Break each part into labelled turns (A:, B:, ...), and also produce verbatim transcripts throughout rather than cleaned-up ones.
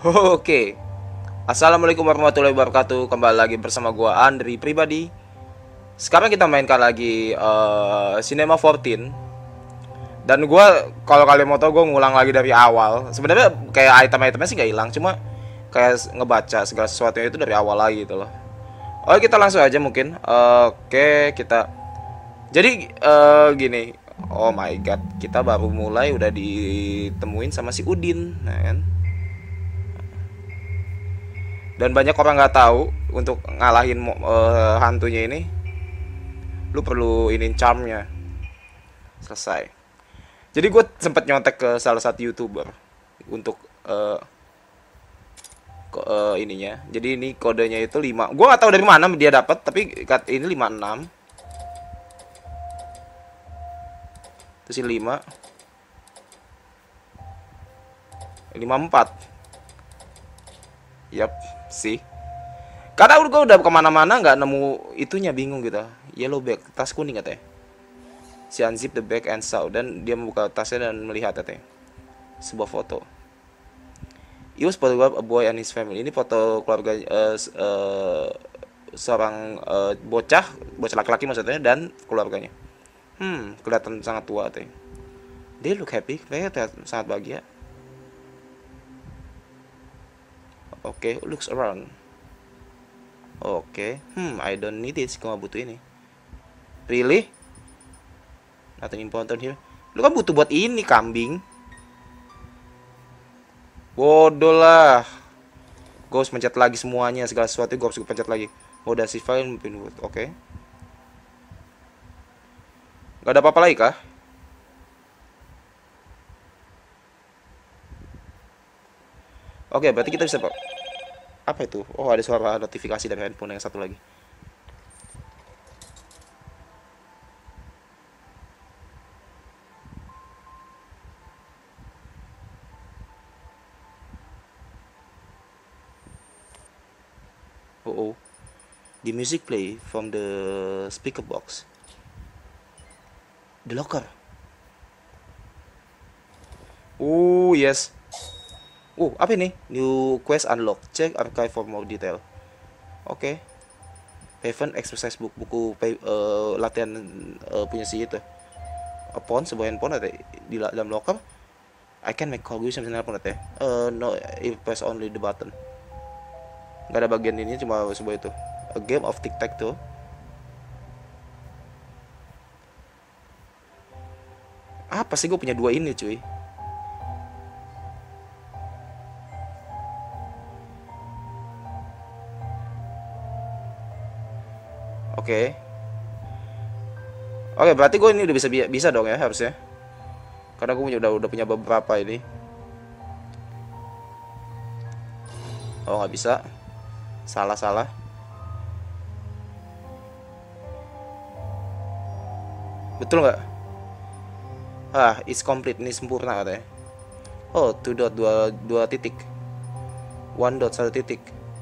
A: Oke, Assalamualaikum warahmatullahi wabarakatuh. Kembali lagi bersama gua Andri pribadi. Sekarang kita mainkan lagi uh, Cinema fourteen. Dan gua kalau kalian mau tahu gua ngulang lagi dari awal. Sebenarnya kayak item-itemnya sih nggak hilang, cuma kayak ngebaca segala sesuatunya itu dari awal lagi gitu loh. Oke, kita langsung aja mungkin. Oke, kita. Jadi uh, gini. Oh my god, kita baru mulai udah ditemuin sama si Udin, nah kan? Dan banyak orang nggak tahu untuk ngalahin uh, hantunya ini lu perlu ini charmnya. Selesai. Jadi gue sempet nyontek ke salah satu youtuber untuk uh, ke, uh, ininya. Jadi ini kodenya itu lima. Gue nggak tahu dari mana dia dapat, tapi ini lima enam. Terus ini lima lima empat. Yap, sih. Karena gue udah kemana-mana nggak nemu itunya, bingung gitu. Yellow bag, tas kuning katanya. Si unzip the bag and saw, dan dia membuka tasnya dan melihat katanya sebuah foto. It was photograph a boy and his family. Ini foto keluarga uh, uh, seorang uh, bocah, bocah laki-laki maksudnya, dan keluarganya. Hmm, kelihatan sangat tua katanya. They look happy, mereka sangat bahagia. Oke, okay, looks around. Oke, okay. hmm, I don't need it. Gue gak butuh ini. Really? Nothing important here. Lu kan butuh buat ini, kambing. Bodoh lah. Gue harus pencet lagi semuanya, segala sesuatu gue harus pencet lagi. Udah si file pinwood, oke. Okay. Gak ada apa-apa lagi kah? Oke, okay, berarti kita bisa. Apa itu? Oh, ada suara notifikasi dari handphone yang satu lagi. Oh, oh. The music play from the speaker box. The locker. Oh, yes. Oh, apa ini? New quest unlock. Check archive for more detail. Oke. Okay. Haven exercise book, buku uh, latihan uh, punya si itu. Upon sebuah handphone ada di dalam locker. I can make call gue sama handphone ada. Uh, no, if press only the button. Gak ada bagian ini, cuma sebuah itu. A game of tic tac toe. Apa sih, gue punya dua ini cuy. Oke. Okay. Oke, okay, berarti gue ini udah bisa bisa dong ya harusnya. Karena gue udah udah punya beberapa ini. Oh, nggak bisa. Salah salah. Betul nggak? Ah, it's complete, ini sempurna katanya. Oh, two dot, dua dua titik. One dot, satu titik.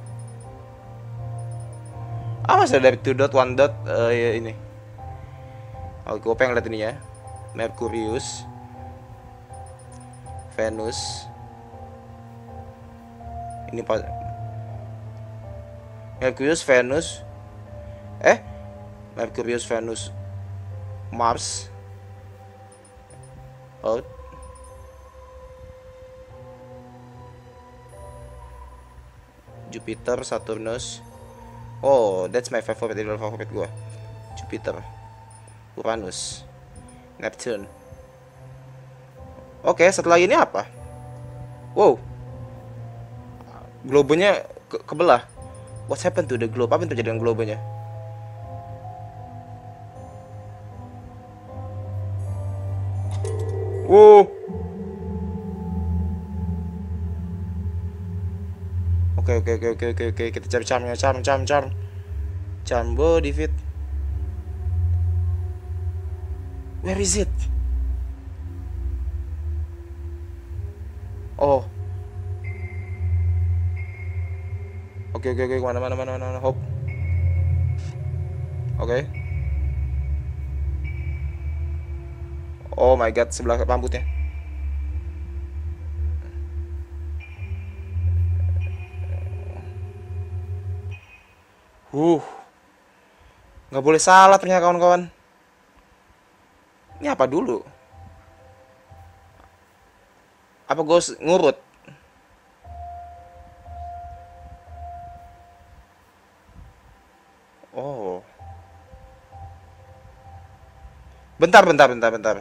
A: Ah, masih dari two dot, one dot uh, ya ini. Oh, gue pengen lihat ini ya. Mercurius, Venus. Ini pak. Mercurius, Venus. Eh, Mercurius, Venus, Mars. Oh. Jupiter, Saturnus. Oh, that's my favorite, ideal favorite gue. Jupiter, Uranus, Neptune. Oke, okay, setelah ini apa? Wow, globenya ke kebelah. What's happened to the globe? Apa yang terjadi dengan globenya? Wow. Oke oke oke oke oke oke, kita cari charmnya, charm charm charm charm body fit. Where is it? Oh. Oke oke oke, mana mana mana mana hop. Oke. Oh my god, sebelah rambutnya. Uh, nggak boleh salah ternyata kawan-kawan. Ini apa dulu? Apa gue ngurut? Oh. Bentar, bentar, bentar, bentar.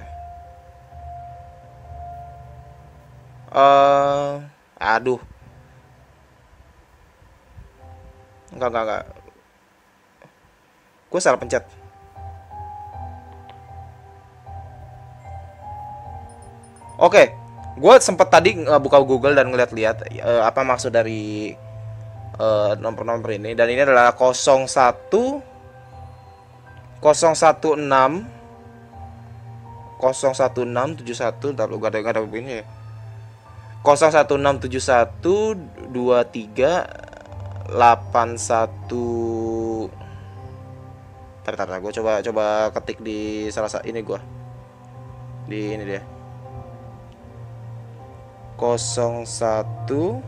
A: Eh, aduh. Enggak, enggak, enggak. Gue salah pencet. Oke, gue sempet tadi buka Google dan ngeliat-liat eh, apa maksud dari eh, nomor-nomor ini. Dan ini adalah nol satu nol satu enam nol satu enam tujuh satu. Ntar lu gak ada gak ada begini ya. nol satu enam tujuh satu dua tiga delapan satu. Tar, tar, tar. Gue coba coba ketik di salah satu ini gue. Di ini dia. nol satu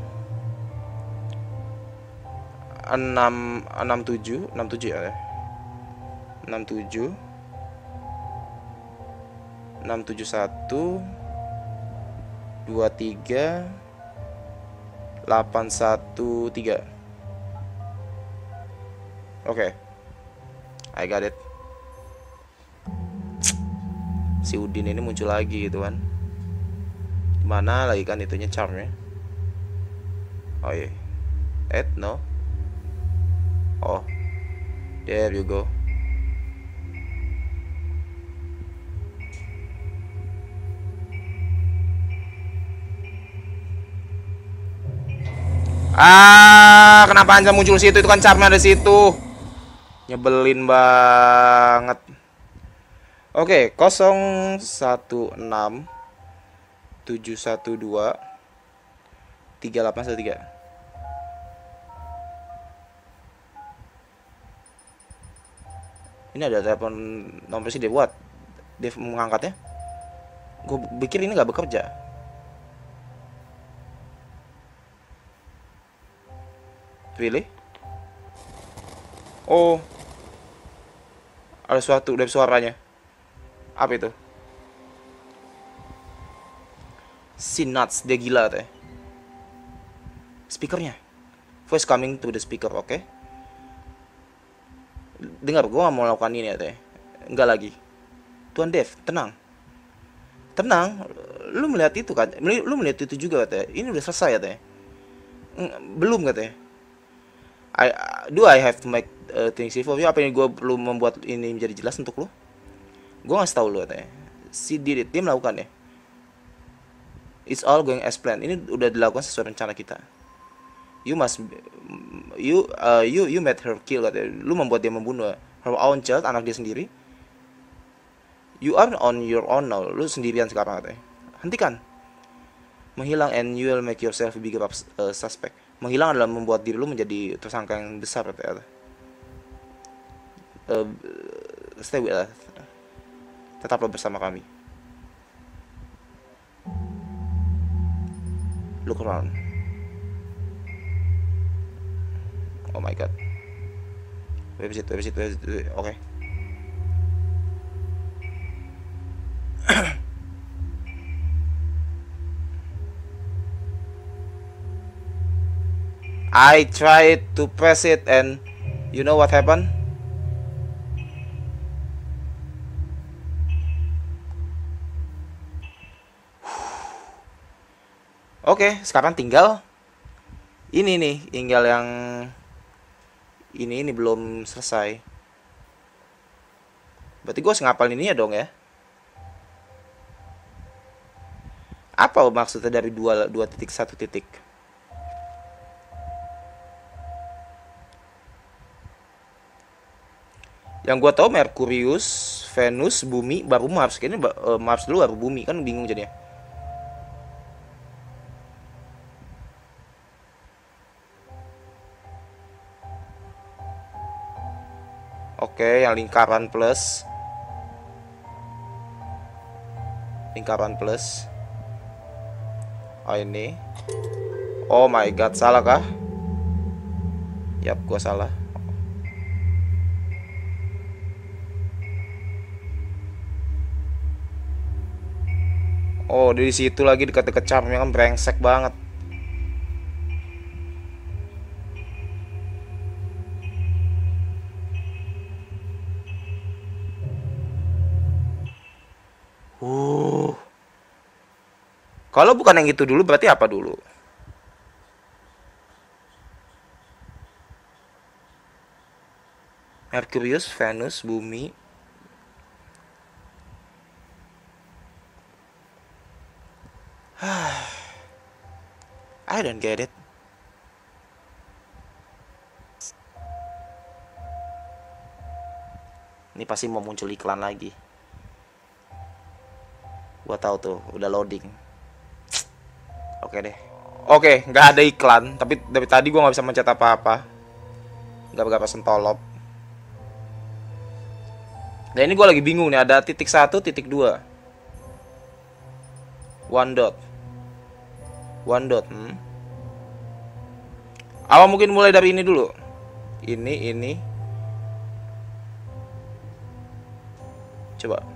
A: enam enam tujuh enam tujuh ya. enam tujuh enam tujuh satu dua tiga delapan satu tiga. Oke. Okay. I got it. Si Udin ini muncul lagi gitu kan. Mana lagi kan itunya charmnya? Oh iya. Add no. Oh. There you go. Ah, kenapa Anja muncul situ? Itu kan charmnya ada situ. Nyebelin banget. Oke, nol satu enam tujuh satu dua tiga delapan satu tiga. Ini ada telepon nomor si Dev. What? Dev mengangkatnya? Gue pikir ini nggak bekerja. Really? Oh, ada suatu dari suaranya. Apa itu? Si nuts, dia gila teh. Speakernya, voice coming to the speaker, oke? Okay? Dengar, gue gak mau lakukan ini ya teh. Enggak lagi. Tuan Dev, tenang. Tenang, lu melihat itu kan? Lu melihat itu juga teh. Ini udah selesai ya teh. Belum katanya. I, do I have to make uh, things for you? Apa ini gue perlu membuat ini menjadi jelas untuk lu? Gue ngasih tahu lu katanya. Si did it, dia melakukannya. It's all going as planned. Ini udah dilakukan sesuai rencana kita. You must, you, uh, you, you made her kill katanya. Lu membuat dia membunuh her own child, anak dia sendiri. You are on your own now. Lu sendirian sekarang katanya. Hentikan. Menghilang and you will make yourself a bigger uh, suspect. Menghilang adalah membuat diri lu menjadi tersangka yang besar katanya. Uh, stay with us. Tetaplah bersama kami. Look around. Oh my god. Where is it? Where is it? Where is it? Oke. Okay. I tried to press it and you know what happened? Oke, okay, sekarang tinggal ini nih, tinggal yang ini ini belum selesai. Berarti gue harus ngapalin ini ya dong ya. Apa maksudnya dari dua dua titik satu titik? Yang gue tahu Merkurius, Venus, Bumi, baru Mars. Kayaknya uh, Mars dulu baru Bumi, kan bingung jadinya. Oke, yang lingkaran plus. Lingkaran plus. Oh ini. Oh my god, salah kah? Yap, gue salah. Oh, di situ lagi dekat-dekat charmnya kan brengsek banget. Uh. Kalau bukan yang itu dulu berarti apa dulu? Merkurius, Venus, Bumi. I don't get it. Ini pasti mau muncul iklan lagi. Gua tahu tuh, udah loading. Oke deh. Oke, nggak ada iklan. Tapi dari tadi gua nggak bisa mencet apa-apa. Nggak berapa sentolop. Nah ini gua lagi bingung nih. Ada titik satu, titik dua. One dot. One dot. Hmm. Awal mungkin mulai dari ini dulu. Ini, ini. Coba.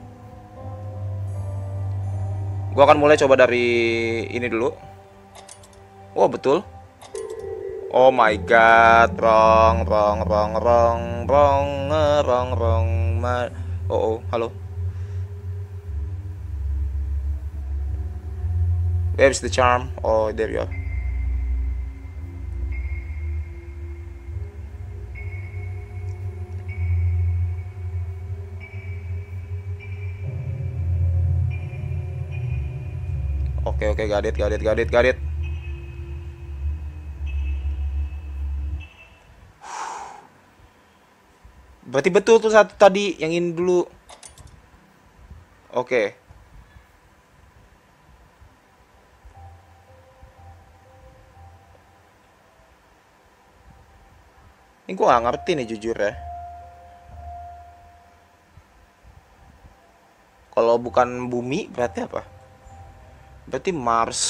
A: Gua akan mulai coba dari ini dulu. Oh betul. Oh my god, wrong, wrong, wrong, wrong, wrong, wrong, wrong, ma. Oh, oh, halo. Where's the charm? Oh, there you are. Oke, oke, got it, got it, got it, got it. Berarti betul tuh satu tadi yang ini dulu. Oke. Ini gua gak ngerti nih jujur ya. Kalau bukan bumi berarti apa? Berarti Mars.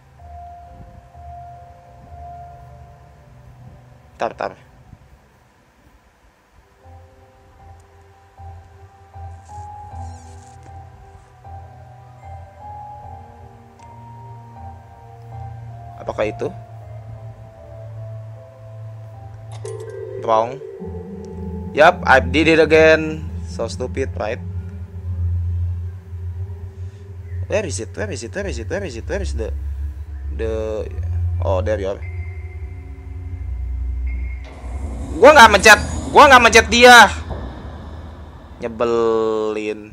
A: Tar, tar. Apakah itu? Wrong. Yup, I did it again. So stupid, right? Where is it? Where is it? Where is it? Where is it? Where is the the Oh, there you are. Gua nggak mencet. Gua nggak mencet dia. Nyebelin.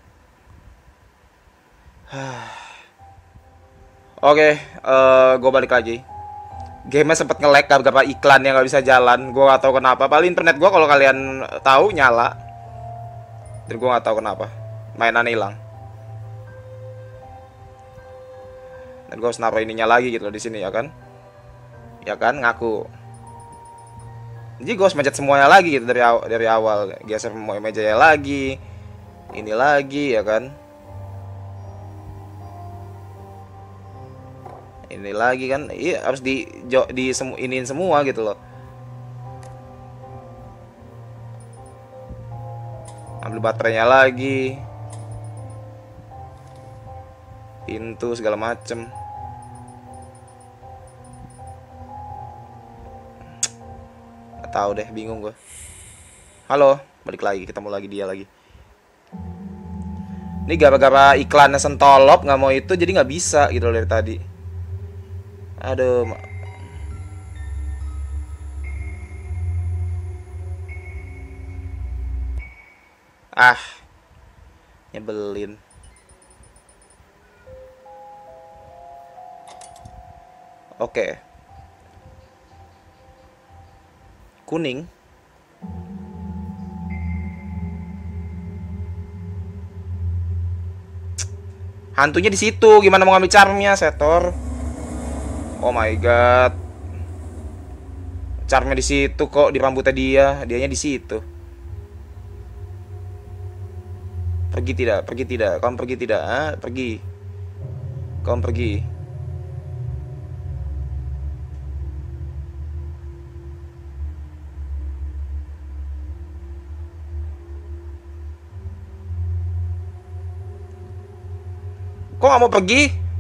A: Oke, okay, uh, gue balik lagi. Game-nya sempet nge-lag gara-gara iklan yang nggak bisa jalan. Gue gak tahu kenapa. Paling internet gue kalau kalian tahu nyala. Dan gue gak tahu kenapa. Mainannya hilang. Dan gue harus naruh ininya lagi gitu loh di sini ya kan? Ya kan, ngaku. Jadi gue harus mencet semuanya lagi gitu dari awal, dari awal. Geser mejanya lagi. Ini lagi ya kan? Ini lagi kan, iya harus di di semu, iniin semua gitu loh. Ambil baterainya lagi, pintu segala macem. Gak tahu deh, bingung gue. Halo, balik lagi, ketemu lagi dia lagi. Ini gara-gara iklannya sentolop nggak mau itu, jadi nggak bisa gitu loh dari tadi. Aduh. Ah. Nyebelin. Oke. Kuning. Hantunya di situ. Gimana mau ngambil charmnya, Setor? Oh my god. Charmnya di situ kok, di rambutnya dia, dianya di situ. Pergi tidak? Pergi tidak? Kamu pergi tidak? Ah, pergi. Kamu pergi. Kok nggak mau pergi?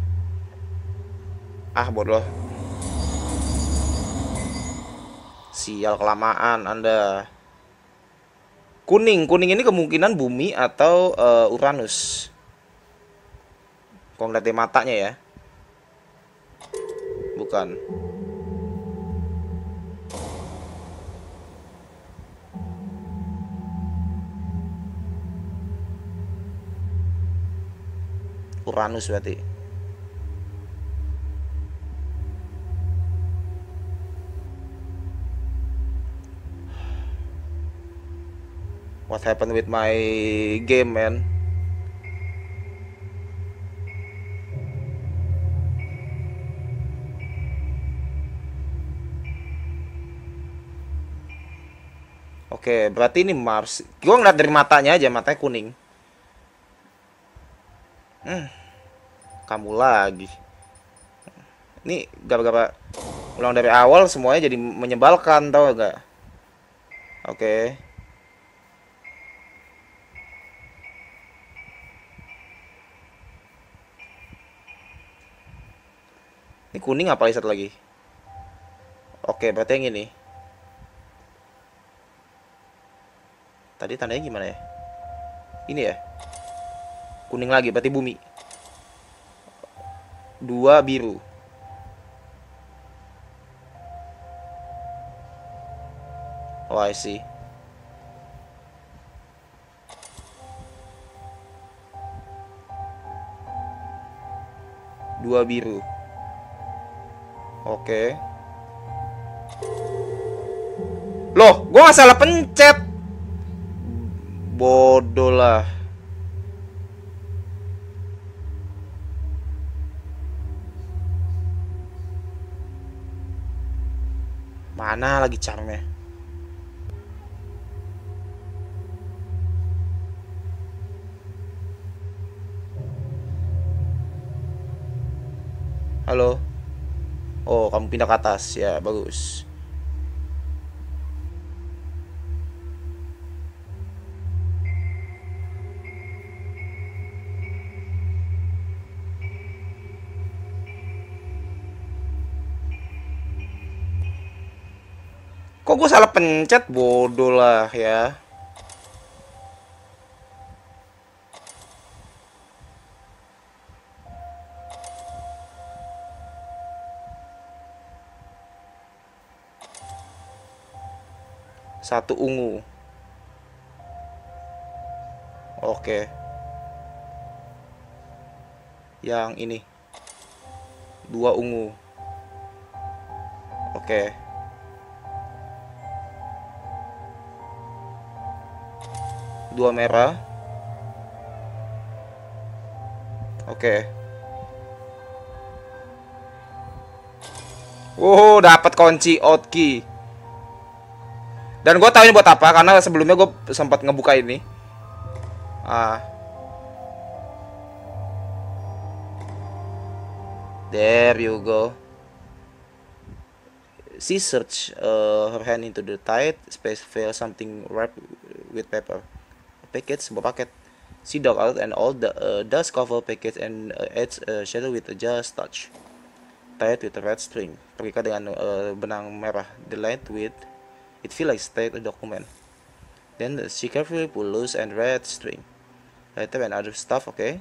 A: Ah, bodoh. Sial, kelamaan Anda. Kuning, kuning ini kemungkinan bumi atau uh, Uranus. Kok ngeliat dari matanya ya? Bukan. Uranus berarti. What happened with my game, man? Oke, berarti ini Mars. Gue ngeliat dari matanya aja, matanya kuning. Hmm, kamu lagi. Ini gara-gara ulang dari awal semuanya jadi menyebalkan, tau gak? Oke. Ini kuning apa satu lagi? Oke, berarti yang ini. Tadi tandanya gimana ya? Ini ya? Kuning lagi, berarti bumi. Dua biru. Oh, I see. Dua biru. Oke. Loh, gua nggak salah pencet. Bodoh lah. Mana lagi charmnya? Halo. Oh, kamu pindah ke atas. Ya, bagus. Kok gue salah pencet? Bodoh lah ya. Satu ungu. Oke. Yang ini. Dua ungu. Oke. Dua merah. Oke. Wow, dapat kunci hotkey. Dan gue tahu ini buat apa karena sebelumnya gue sempat ngebuka ini. Ah. There you go. She searched uh, her hand into the tight space, felt something wrapped with paper. A package, sebuah paket. She dug out and all the uh, dust cover package and uh, edge uh, shadow with a just touch. Tied with a red string. Terikat dengan uh, benang merah. The light with it feel like state a document. Then she carefully pull loose and red string. Later and other stuff, okay.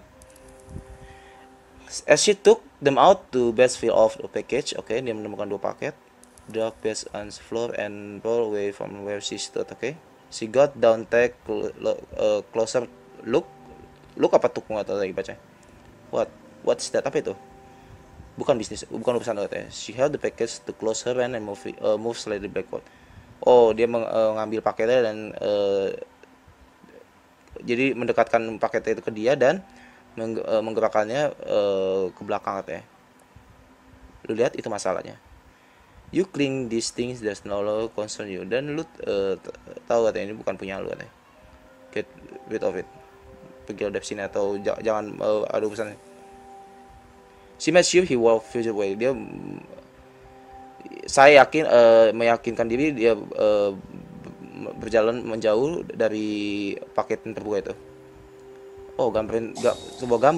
A: As she took them out to best feel of the package, okay, dia menemukan dua paket. Drag best on the floor and roll away from where she stood, okay. She got down, take uh, closer look. Look apa tuh nggak tahu lagi baca. What? What's that? Apa itu? Bukan bisnis, bukan urusan ya. She held the package to close her hand and move, uh, move slightly backward. Oh, dia mengambil uh, paketnya dan uh, jadi mendekatkan paket itu ke dia dan meng, uh, menggerakkannya uh, ke belakang katanya. Lu lihat itu masalahnya. You cling these things there's no law concern you. Dan lu uh, tahu katanya ini bukan punya lu katanya. Get rid of it. Pergi dari sini atau jangan uh, ada urusan. She made sure he walked future way. Dia saya yakin uh, meyakinkan diri dia uh, berjalan menjauh dari paket yang terbuka itu. Oh, gambarin gak sebuah gambar.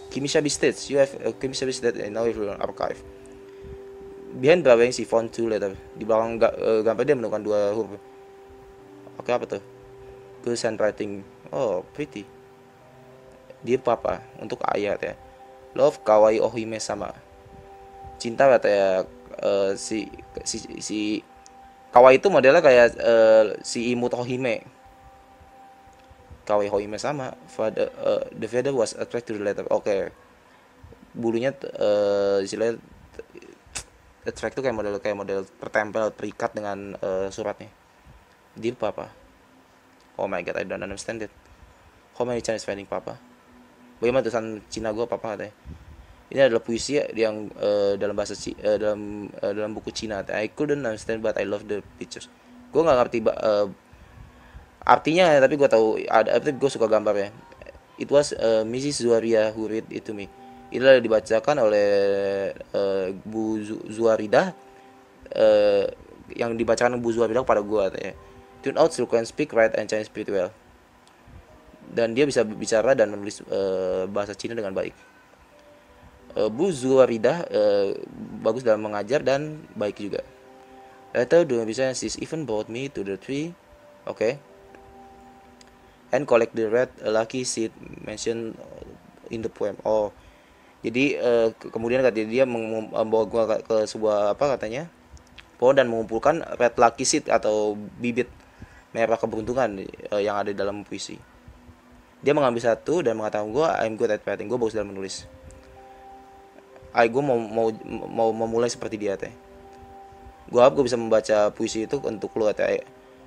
A: Kimishabi states, you have a Kimishabi state in our archive. Behind drawing she found two letter. Di belakang ga, uh, gambar dia menemukan dua huruf. Oke, apa tuh? Good handwriting. Oh, pretty. Dia papa untuk ayah ya. Love kawaii ohime sama. Cinta katanya uh, si si si kawaii itu modelnya kayak uh, si imut ohime. Kawaii ohime sama. Father, uh, the father was attracted to the letter. Oke. Okay. Bulunya uh, istilahnya attract itu kayak model kayak model tertempel terikat dengan uh, suratnya. Dear papa. Oh my god, I don't understand it. How many Chinese finding papa? Bagaimana tulisan Cina gue papa katanya. Ini adalah puisi yang uh, dalam bahasa C, uh, dalam uh, dalam buku Cina. I couldn't understand but I love the pictures. Gue nggak ngerti uh, artinya, tapi gue tahu ada, tapi gue suka gambarnya. It was uh, missus Zuaria who read it to me. Inilah dibacakan oleh uh, Bu Zuarida, uh, yang dibacakan Bu Zuarida kepada gue katanya. Turn out she can speak, write, and Chinese pretty well. Dan dia bisa bicara dan menulis uh, bahasa Cina dengan baik. Uh, Bu Zuarida uh, bagus dalam mengajar dan baik juga. Later, dua bisa she's even brought me to the tree. Oke. Okay. And collect the red lucky seed mentioned in the poem. Oh, jadi uh, kemudian katanya dia membawa gua ke, ke sebuah apa katanya pohon dan mengumpulkan red lucky seed atau bibit merah keberuntungan uh, yang ada di dalam puisi. Dia mengambil satu dan mengatakan gua I'm good at writing, gua bagus dalam menulis. I gua mau mau mau memulai seperti dia teh. Gua harap gua bisa membaca puisi itu untuk lu teh.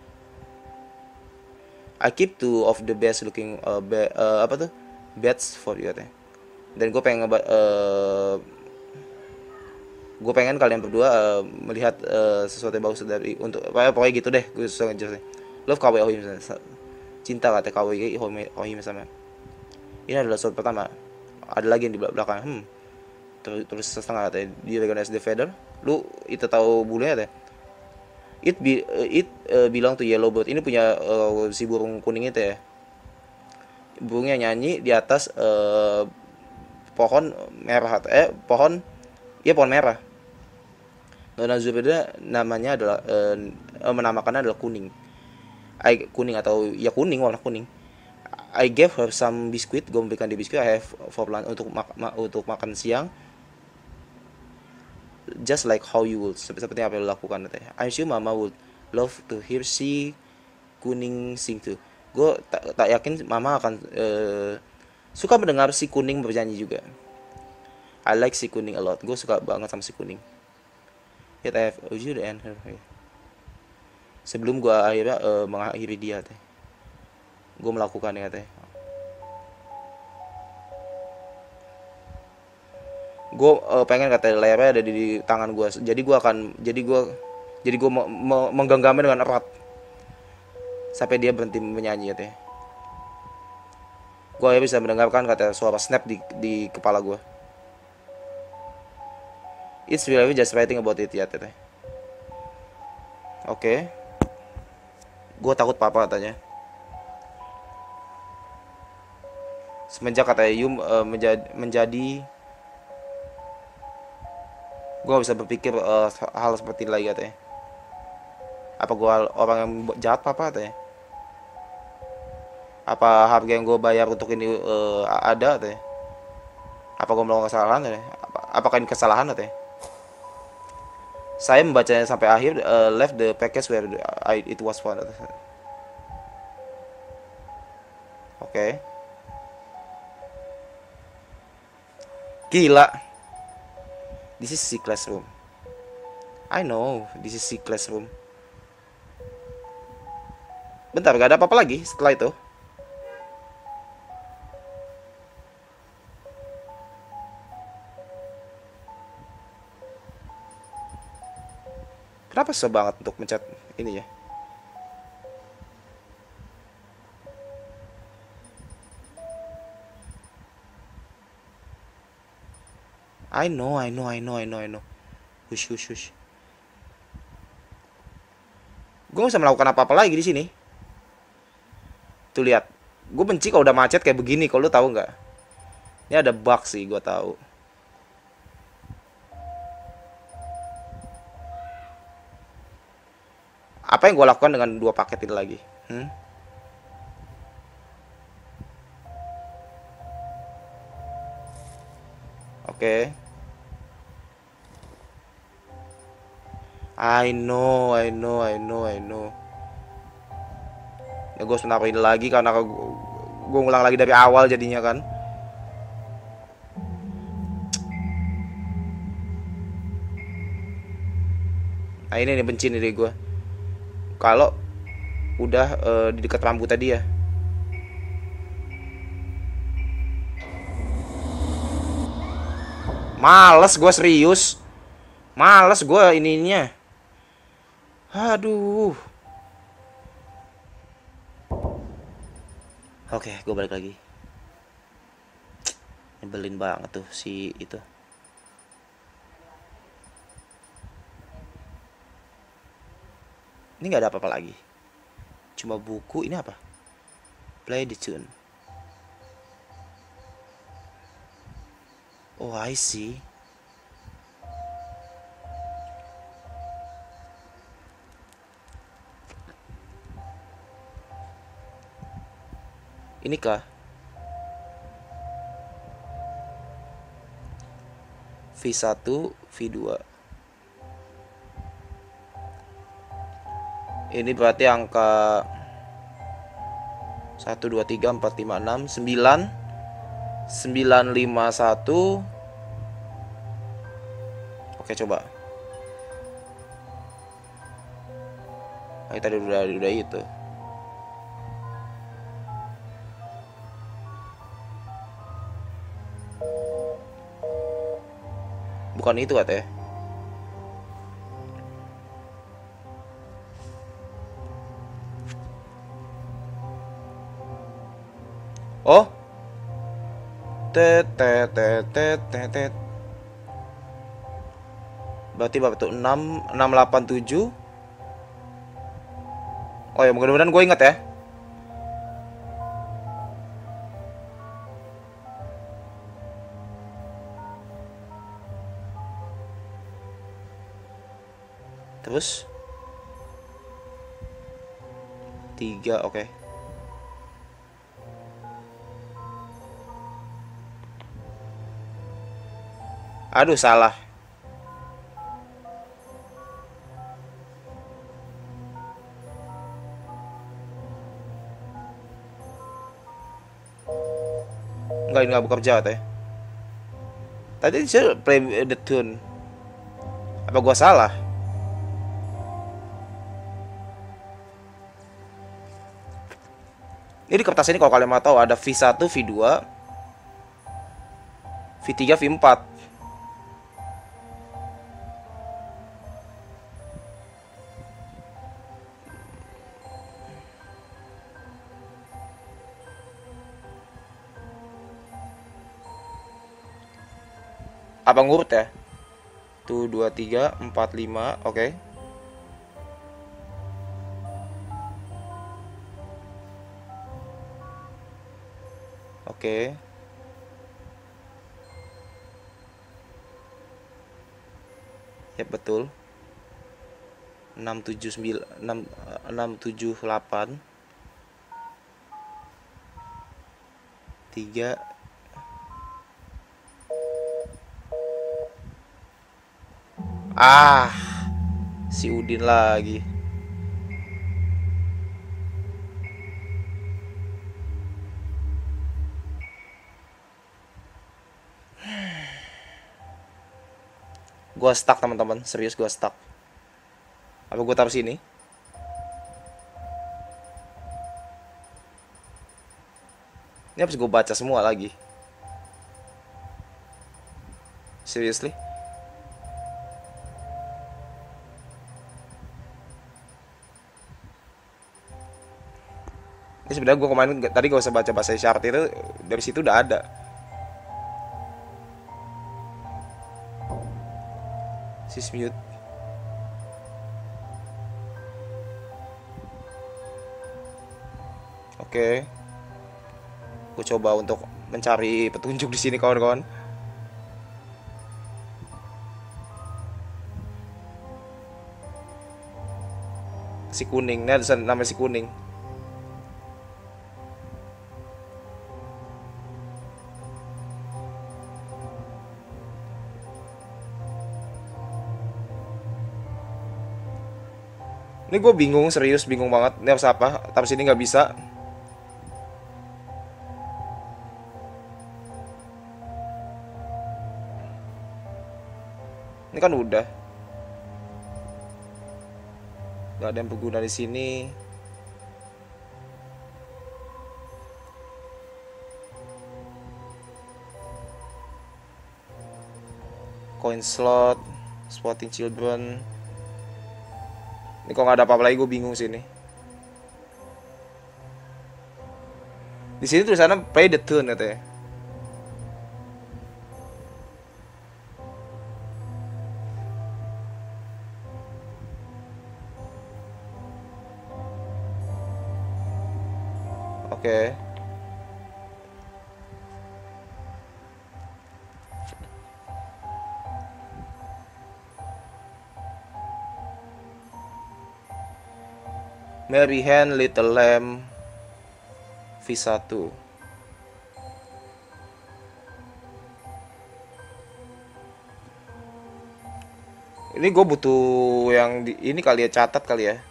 A: I keep two of the best looking uh, be, uh, apa tuh beds for you teh. Dan gue pengen uh, gue pengen kalian berdua uh, melihat uh, sesuatu yang bagus dari untuk apa pokoknya gitu deh. Gue susah ngejelasin. Love kawaii ohime cinta kata kawaii ohime sama. Ini adalah surat pertama. Ada lagi yang di belakang. Hmm. Terus setengah katanya. Di recognize the feather. Lu itu tahu bulunya teh. It be, uh, it uh, belong to yellow bird. Ini punya uh, si burung kuning itu ya. Burungnya nyanyi di atas uh, pohon merah eh pohon ya pohon merah. Nona Zubeda namanya adalah uh, menamakannya adalah kuning. I kuning atau ya kuning warna kuning. I gave her some biscuit. Gue memberikan dia biskuit. I have for lunch untuk mak ma untuk makan siang. Just like how you would, seperti apa yang lo lakukan katanya. I'm sure mama would love to hear si kuning sing too. Gue tak, tak yakin mama akan uh, suka mendengar si kuning bernyanyi juga. I like si kuning a lot. Gue suka banget sama si kuning. Yet I have you the end her. Sebelum gue akhirnya uh, mengakhiri dia teh. Gue melakukannya teh. Gue uh, pengen kata layarnya ada di, di tangan gue, jadi gue akan jadi gue jadi gue me, me, menggenggamnya dengan erat sampai dia berhenti menyanyi ya teh. Gue bisa mendengarkan kata suara snap di di kepala gue. It's really just writing about it ya teh. Oke. Okay. Gue takut papa katanya. Semenjak katanya Yum uh, menjadi menjadi gue gak bisa berpikir uh, hal seperti ini lagi katanya. Apa gue orang yang jahat apa katanya? Apa harga yang gue bayar untuk ini uh, ada katanya? Apa gue melakukan kesalahan katanya? Apa, apakah ini kesalahan katanya? Saya membacanya sampai akhir, uh, left the package where I, it was found. Oke. Okay. Gila. This is C classroom. I know, this is C classroom. Bentar, gak ada apa-apa lagi setelah itu. Kenapa susah banget untuk mencet ini ya? I know, I know, I know, I know, I know. Hush, hush, hush. Gue gak bisa melakukan apa-apa lagi di sini. Tuh lihat, gue benci kalau udah macet kayak begini. Kalau lu tahu nggak? Ini ada bug sih, gue tahu. Apa yang gue lakukan dengan dua paket ini lagi? Hmm? Oke. Okay. I know, I know, I know, I know. Ya gue harus menaruh ini lagi karena gue ngulang lagi dari awal jadinya kan. Nah ini nih benci nih gue. Kalau udah uh, di dekat rambut tadi ya. Males gue, serius. Males gue ininya. Aduh. Oke, gue balik lagi. Nyebelin banget tuh si itu. Ini nggak ada apa-apa lagi. Cuma buku. Ini apa? Play the tune. Oh, I see. Ini kah? V satu, V dua. Ini berarti angka satu, dua, tiga, empat, lima, enam, sembilan, sembilan, lima, satu. Oke, coba. Nah, tadi udah udah itu. Bukan itu katanya. Oh. Tet tet tet tet tet. Berarti berapa tuh? enam, enam, delapan, tujuh. Oh ya, mudah-mudahan gue ingat ya. Terus tiga, oke. Okay. Aduh, salah. Enggak, ini nggak bekerja teh. Tadi saya play the tune. Apa gua salah? Ini di kertas ini kalau kalian mau tahu ada V satu, V dua, V tiga, V empat. Apa ngurut ya? Tuh dua, tiga, empat, lima, oke. Okay. Oke. Okay. Ya betul. enam, tujuh, sembilan, enam, enam, tujuh, delapan. tiga. Ah, si Udin lagi. Gua stuck teman-teman, serius gua stuck. Apa gua taruh sini? Ini harus gue baca semua lagi. Seriously? Ini sebenarnya gue kemarin tadi gak usah baca bahasa isyarat itu, dari situ udah ada. Sis mute. Oke. Okay. Gue coba untuk mencari petunjuk di sini kawan-kawan. Si kuning, ini ada namanya si kuning. Ini gue bingung, serius bingung banget. Ini harus apa? Tapi sini nggak bisa. Ini kan udah. Gak ada yang berguna di sini. Coin slot, spotting children. Ini kok nggak ada apa-apa lagi, gue bingung sini. Di sini tulisannya play the tune katanya. Oke. Okay. Mary Hen, Little Lamb, V satu. Ini gue butuh yang di, ini kali ya, catat kali ya.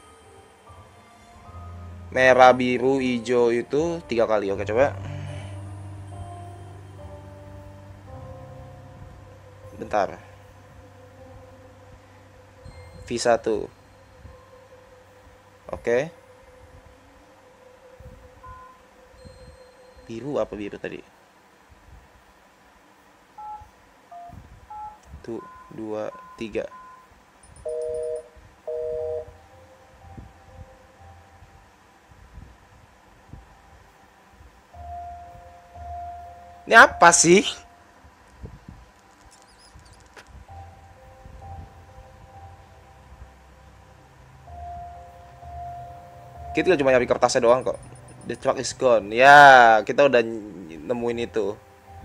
A: Merah, biru, hijau itu tiga kali. Oke, coba. Bentar. V satu. Oke. Biru apa biru tadi? Satu, dua, tiga. Ini apa sih? Kita cuma nyari kertasnya doang kok. The truck is gone. Ya, kita udah nemuin itu.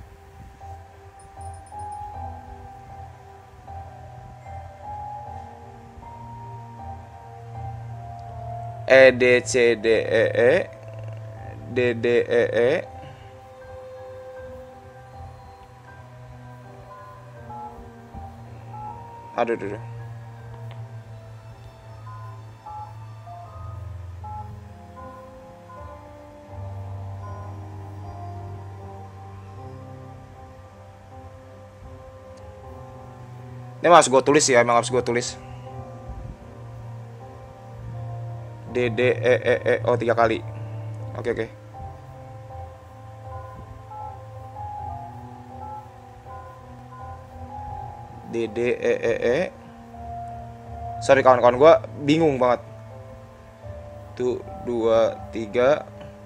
A: E D C D E E D D E E. Aduh, aduh, aduh. Ini harus gue tulis ya, emang harus gue tulis. D D E E E, oh tiga kali. Oke oke. D D E E E. Sorry kawan-kawan, gue bingung banget. Tuh, dua, tiga.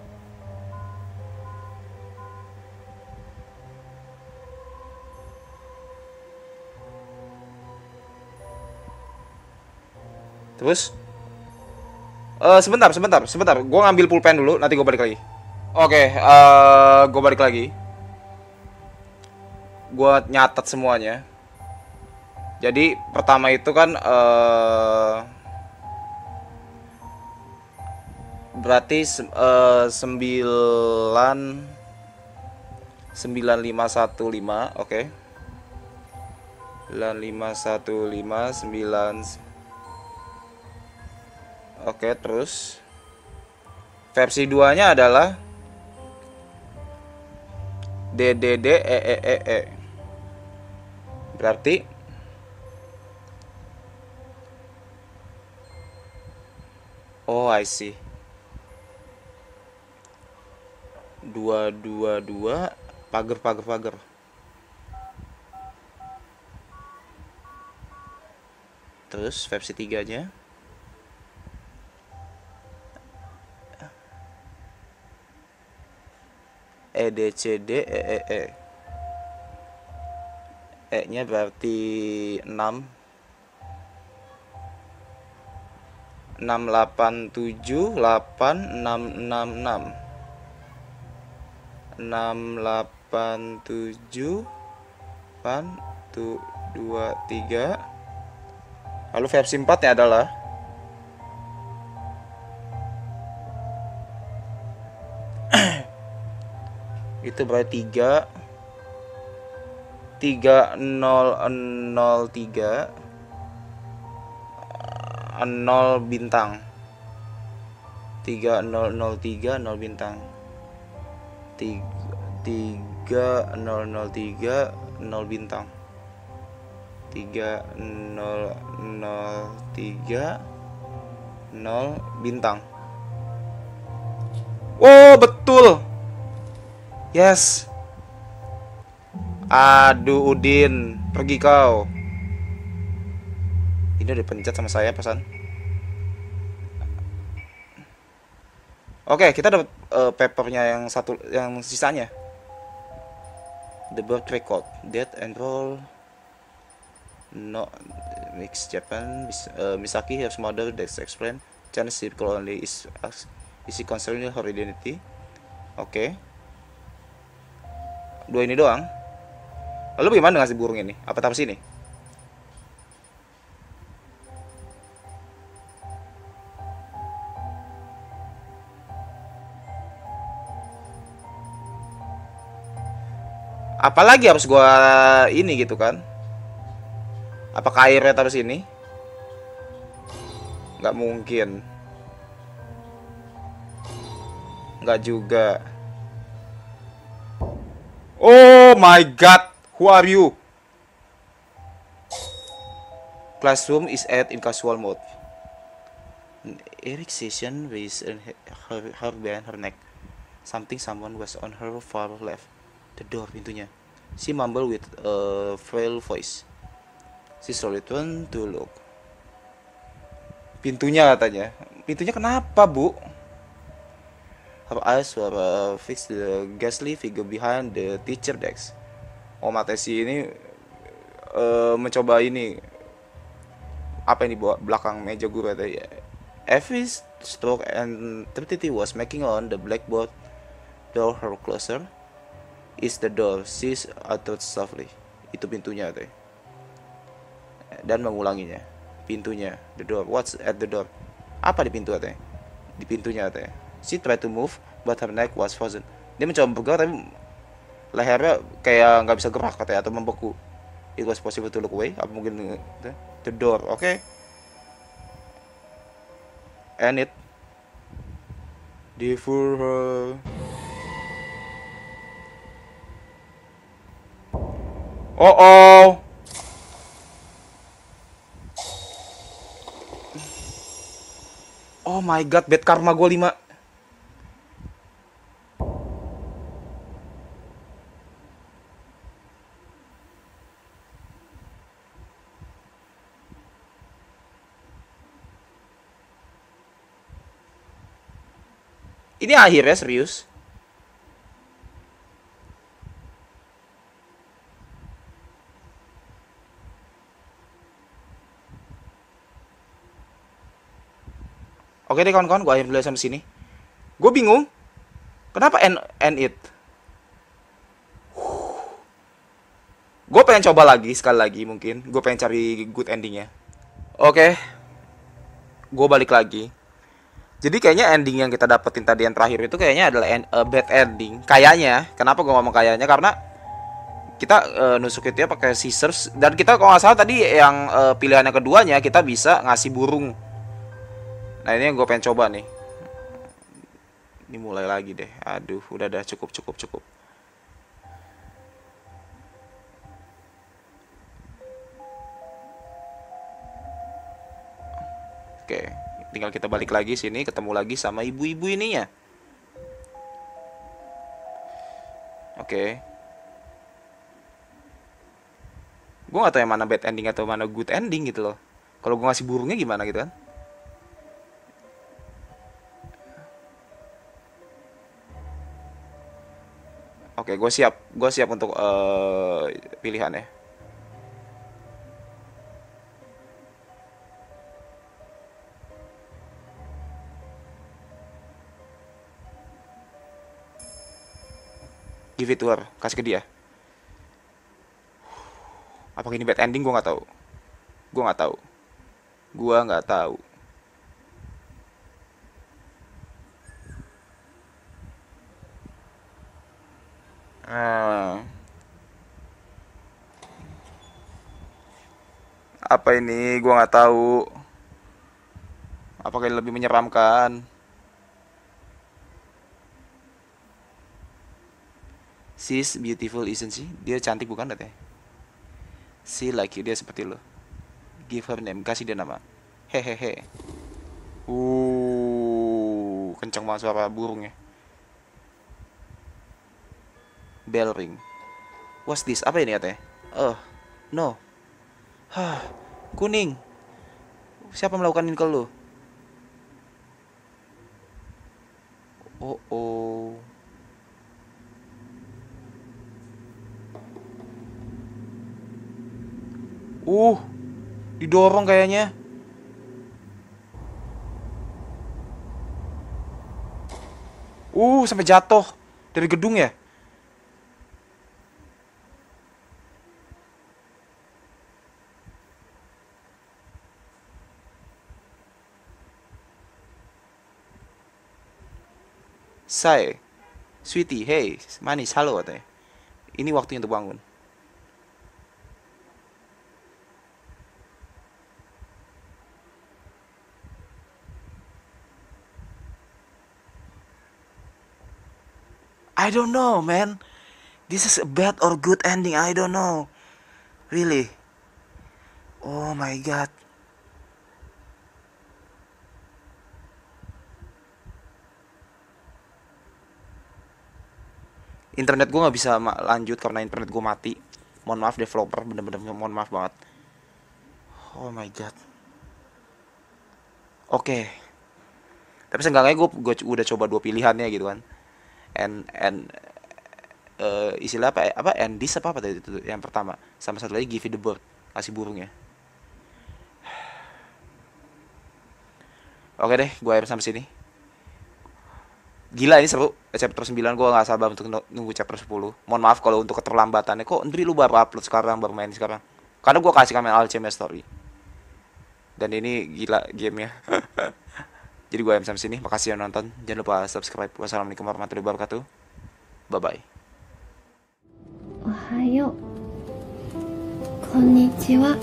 A: Terus uh, sebentar, sebentar, sebentar. Gue ngambil pulpen dulu, nanti gue balik lagi. Oke, okay, uh, gue balik lagi. Gue nyatet semuanya. Jadi pertama itu kan uh, berarti uh, sembilan sembilan lima satu lima, oke. Okay. sembilan lima satu lima sembilan. Oke, terus versi dua-nya adalah D D D E E E E. Berarti oh, I see. Dua dua dua pagar pagar pagar. Terus versi tiganya E D C D E E E. E nya berarti enam. enam delapan tujuh delapan enam enam enam. enam delapan tujuh delapan dua tiga. Lalu versi empat-nya adalah itu berarti tiga tiga nol nol tiga nol bintang. tiga nol nol tiga nol bintang. tiga nol nol tiga nol bintang. tiga nol nol tiga nol bintang. Oh, betul. Yes. Aduh, Udin, pergi kau. Ini udah dipencet sama saya pesan. Oke, kita dapat uh, papernya yang satu, yang sisanya. The birth record, date and role. No, mix Japan. Mis, uh, Misaki, her mother, that's explained. Chinese circle only is is concerning her identity. Oke. Dua ini doang. Lalu bagaimana dengan si burung ini? Apa tahap sini? Apalagi harus gua ini gitu kan? Apakah airnya taruh sini? Nggak mungkin. Nggak juga. Oh my god, who are you? Classroom is at in casual mode. Eric session with her, her behind her neck. Something someone was on her far left. The door, pintunya. She mumbled with a frail voice. She slowly turned to look. Pintunya katanya. Pintunya kenapa, Bu? Her eyes were uh, fixed the ghastly figure behind the teacher desk. Oh, mata si ini uh, mencoba ini apa yang di belakang meja guru tadi. Every stroke and activity was making on the blackboard. Door her closer. Is the door, she uttered softly. Itu pintunya teh. Dan mengulanginya. Pintunya, the door. What's at the door? Apa di pintu teh? Di pintunya teh. She tried to move, but her neck was frozen. Dia mencoba bergerak tapi lehernya kayak nggak bisa gerak katanya atau membeku. It was possible to look away. Apa mungkin the door? Oke. Okay. And it devour her. Oh oh. Oh my god, bad karma gue lima. Ini akhirnya serius. Oke deh kawan-kawan, gue akhir dulu sampai sini. Gue bingung, kenapa end, end it? Gue pengen coba lagi, sekali lagi mungkin. Gue pengen cari good endingnya. Oke, gue balik lagi. Jadi kayaknya ending yang kita dapetin tadi yang terakhir itu kayaknya adalah end, uh, bad ending. Kayaknya, kenapa gue ngomong kayaknya? Karena kita uh, nusuk itu ya pakai scissors. Dan kita kalau nggak salah tadi yang uh, pilihan yang keduanya kita bisa ngasih burung. Nah ini yang gue pengen coba nih. Ini mulai lagi deh. Aduh, udah dah cukup cukup cukup. Oke, tinggal kita balik lagi sini, ketemu lagi sama ibu-ibu ininya. Oke. Gue gak tahu yang mana bad ending atau mana good ending gitu loh. Kalau gue ngasih burungnya gimana gitu kan? Oke, gue siap. Gue siap untuk uh, pilihannya. Give it to her. Kasih ke dia. Apakah ini bad ending? Gue nggak tahu. Gue nggak tahu. Gue nggak tahu. Hmm. Apa ini? Gue nggak tahu. Apakah ini lebih menyeramkan? She's beautiful, isn't she? Dia cantik bukan katanya? She like you, dia seperti lo. Give her name, kasih dia nama. Hehehe. Uh, kencang banget suara burungnya. Bell ring. What's this? Apa ini katanya? Oh, no. Hah, kuning. Siapa melakukan ini ke lo? Oh, oh. Uh, didorong kayaknya. Uh, sampai jatuh dari gedung ya. Say, sweetie, hey, manis, halo katanya. Ini waktunya untuk bangun. I don't know, man. This is a bad or good ending. I don't know. Really. Oh my god. Internet gue nggak bisa lanjut karena internet gue mati. Mohon maaf developer, bener-bener mohon maaf banget. Oh my god. Oke. Okay. Tapi seenggaknya gue gue udah coba dua pilihannya gitu kan. And and uh, istilah apa apa and this apa apa tadi itu yang pertama, sama satu lagi give it the bird, kasih burungnya. Oke deh, gue akhir sampai sini. Gila ini seru. Chapter sembilan gue gak sabar untuk nunggu chapter sepuluh. Mohon maaf kalau untuk keterlambatannya. Kok Andri lu baru upload sekarang, baru main sekarang? Karena gue kasih kalian Alchemist Story. Dan ini gila gamenya. Jadi gue akhir sampai sini. Makasih yang nonton. Jangan lupa subscribe. Wassalamualaikum warahmatullahi wabarakatuh. Bye bye.
B: Ohayo. Konnichiwa.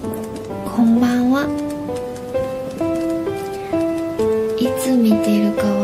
B: Konbanwa. いつ見てるか